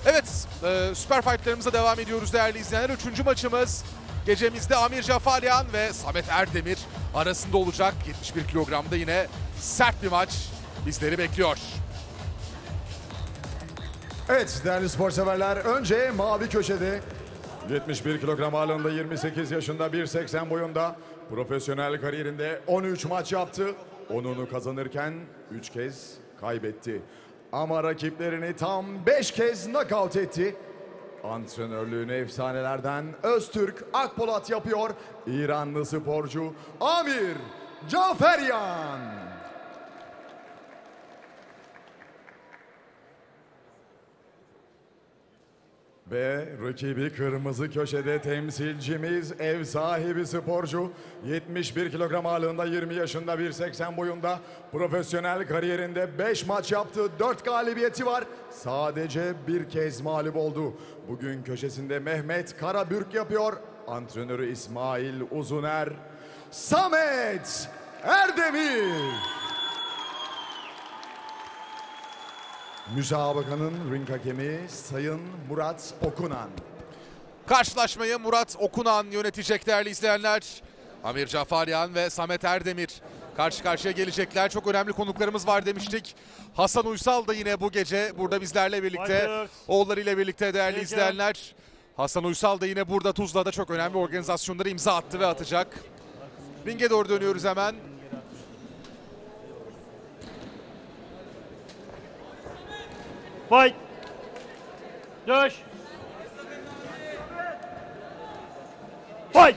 Evet, süper fightlarımıza devam ediyoruz değerli izleyenler. Üçüncü maçımız gecemizde Amir Cafaryan ve Samet Erdemir arasında olacak. 71 kilogramda yine sert bir maç bizleri bekliyor. Evet değerli spor severler, önce mavi köşede 71 kilogram ağırlığında 28 yaşında 1.80 boyunda profesyonel kariyerinde 13 maç yaptı. 10'unu kazanırken 3 kez kaybetti. Ama rakiplerini tam 5 kez knockout etti. Antrenörlüğünü efsanelerden Öztürk Akpolat yapıyor. İranlı sporcu Amir Cafaryan. Ve rakibi kırmızı köşede temsilcimiz ev sahibi sporcu 71 kilogram ağırlığında 20 yaşında 1.80 boyunda profesyonel kariyerinde 5 maç yaptı, 4 galibiyeti var, sadece bir kez mağlup oldu. Bugün köşesinde Mehmet Karabürk yapıyor, antrenörü İsmail Uzuner, Samet Erdemir. Müsabakanın ring hakemi Sayın Murat Okunan. Karşılaşmayı Murat Okunan yönetecek değerli izleyenler. Amir Cafaryan ve Samet Erdemir karşı karşıya gelecekler. Çok önemli konuklarımız var demiştik. Hasan Uysal da yine bu gece burada bizlerle birlikte. Oğullarıyla birlikte değerli izleyenler. Hasan Uysal da yine burada Tuzla'da çok önemli organizasyonlara imza attı ve atacak. Ringe doğru dönüyoruz hemen. Fight. Dövüş. Fight.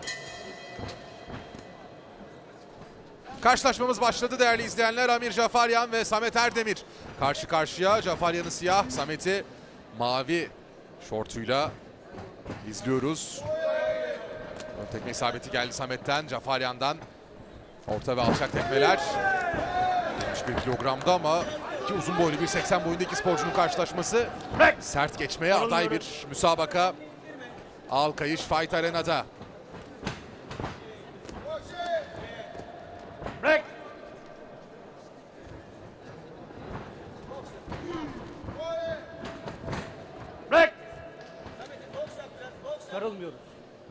Karşılaşmamız başladı değerli izleyenler. Amir Cafaryan ve Samet Erdemir karşı karşıya. Cafaryan'ı siyah, Samet'i mavi şortuyla izliyoruz. Ön tekme isabeti geldi Samet'ten, Cafaryan'dan. Orta ve alçak tekmeler. 71 kilogramda ama iki uzun boylu 1.80 boyunda iki sporcunun karşılaşması. Sert geçmeye aday bir müsabaka. Alkayış Fight Arena'da. Break. Break. Sarılmıyoruz.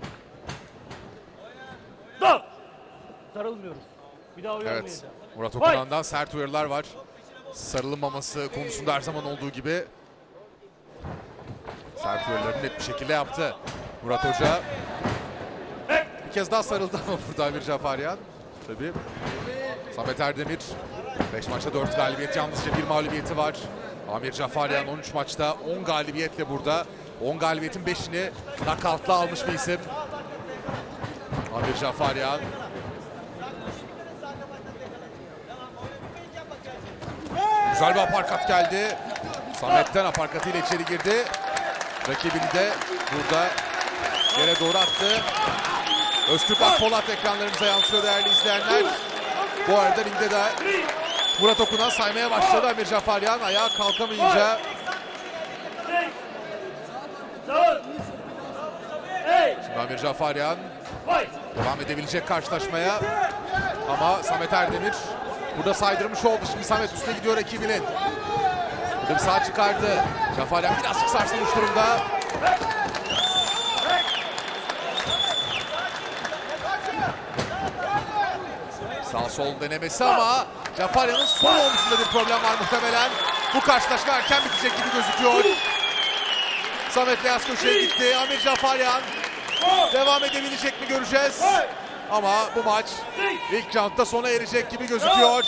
Stop. Sarılmıyoruz. Bir daha uyarmayacağız. Evet, Murat Okunan'dan sert uyarılar var. Sarılmaması konusunda her zaman olduğu gibi sert uyarılarını net bir şekilde yaptı Murat Hoca. Bir kez daha sarıldı ama burada Amir Cafaryan. Tabii Samet Erdemir 5 maçta 4 galibiyet, yalnızca bir mağlubiyeti var. Amir Cafaryan 13 maçta 10 galibiyetle burada. 10 galibiyetin 5'ini knockout'la almış bir isim. Amir Cafaryan. Güzel bir aparkat geldi. Samet'ten aparkatıyla içeri girdi. Rakibini de burada yere doğru attı. Öztürk Akpolat ekranlarımıza yansıyor değerli izleyenler. Bu arada ringde de Murat Okunan saymaya başladı. Amir Cafaryan ayağa kalkamayınca şimdi Amir Cafaryan devam edebilecek karşılaşmaya ama Samet Erdemir burada saydırmış oldu. Şimdi Samet üstüne gidiyor rakibinin. Burada bir sağ çıkardı. Cafaryan birazcık sarsılmış durumda. Sağ sol denemesi ama Cafaryan'ın sol omzunda bir problem var muhtemelen. Bu karşılaşma erken bitecek gibi gözüküyor. Samet beyaz köşeye gitti. Amir Cafaryan devam edebilecek mi göreceğiz. Ama bu maç ilk roundda sona erecek gibi gözüküyor.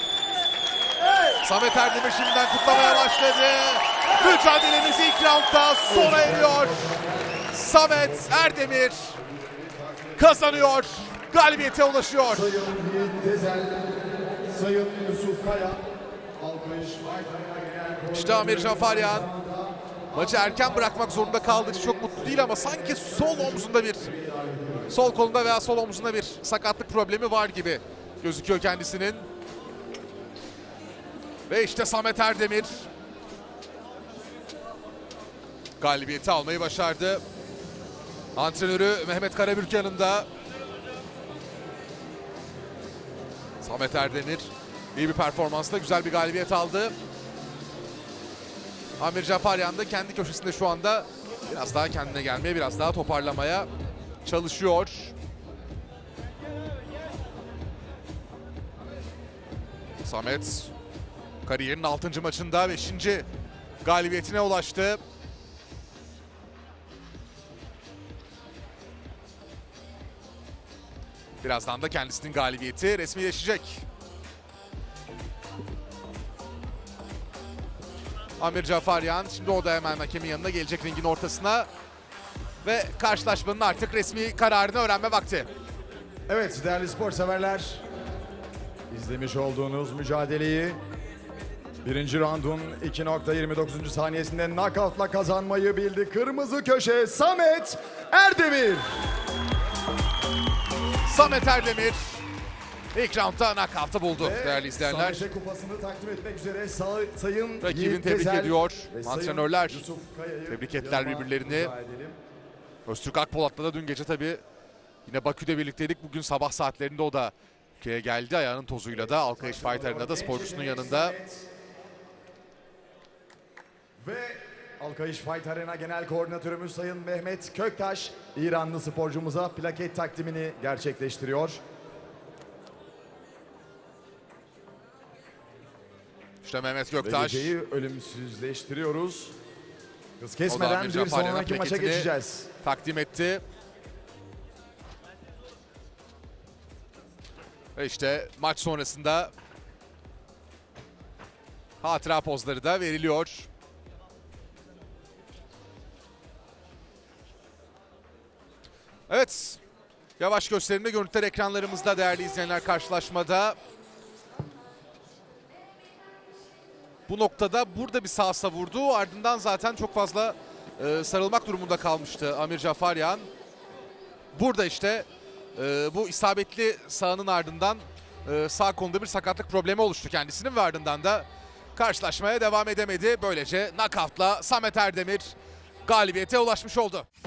Samet Erdemir şimdiden kutlamaya başladı. Mücadelemiz ilk roundda sona eriyor. Samet Erdemir kazanıyor. Galibiyete ulaşıyor. Sayın Yiğit Tezel, Sayın Yusuf Kaya, Alkayış İşte Amir Cafaryan maçı erken bırakmak zorunda kaldığı için çok mutlu değil ama sanki sol omzunda bir, sol kolunda veya sol omzunda bir sakatlık problemi var gibi gözüküyor kendisinin. Ve işte Samet Erdemir galibiyeti almayı başardı. Antrenörü Mehmet Karabürk yanında. Samet Erdemir iyi bir performansla güzel bir galibiyet aldı. Amir Jafaryan da kendi köşesinde şu anda biraz daha kendine gelmeye, biraz daha toparlamaya çalışıyor. Samet kariyerinin 6. maçında 5. galibiyetine ulaştı. Birazdan da kendisinin galibiyeti resmileşecek. Amir Jafaryan şimdi o da hemen hakemin yanına gelecek, ringin ortasına. Ve karşılaşmanın artık resmi kararını öğrenme vakti. Evet değerli spor severler, izlemiş olduğunuz mücadeleyi 1. roundun 2.29. saniyesinde knockout'la kazanmayı bildi. Kırmızı köşe Samet Erdemir. Samet Erdemir ilk roundda knockout'ı buldu değerli izleyenler. Samet'e kupasını takdim etmek üzere sayın Rakibini Yiğit tebrik Tezel ediyor. ve sayın Antrenörler Yusuf Kaya'yı tebrik ettiler yanıma birbirlerini. rica edelim. Öztürk Akpolat'la da dün gece tabii yine Bakü'de birlikteydik. Bugün sabah saatlerinde o da ülkeye geldi. Ayağının tozuyla da Alkayış Fight Arena'da sporcusunun yanında. Ve Alkayış Fight Arena Genel Koordinatörümüz Sayın Mehmet Köktaş, İranlı sporcumuza plaket takdimini gerçekleştiriyor. İşte Mehmet Ve Göktaş. geceyi ölümsüzleştiriyoruz. Hız O da kesmeden Amir bir Jafaryan'a sonraki maça plaketini geçeceğiz. takdim etti. Ve işte maç sonrasında hatıra pozları da veriliyor. Evet. Yavaş gösterimde görüntüler ekranlarımızda değerli izleyenler karşılaşmada. Bu noktada burada bir sağ savurdu. Ardından zaten çok fazla sarılmak durumunda kalmıştı Amir Jafaryan. Burada işte bu isabetli sağının ardından sağ kolunda bir sakatlık problemi oluştu kendisinin ve ardından da karşılaşmaya devam edemedi. Böylece knockout'la Samet Erdemir galibiyete ulaşmış oldu.